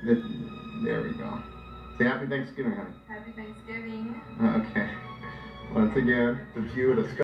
There we go. Say Happy Thanksgiving, honey. Happy Thanksgiving. Okay. Once again, the view of the sky.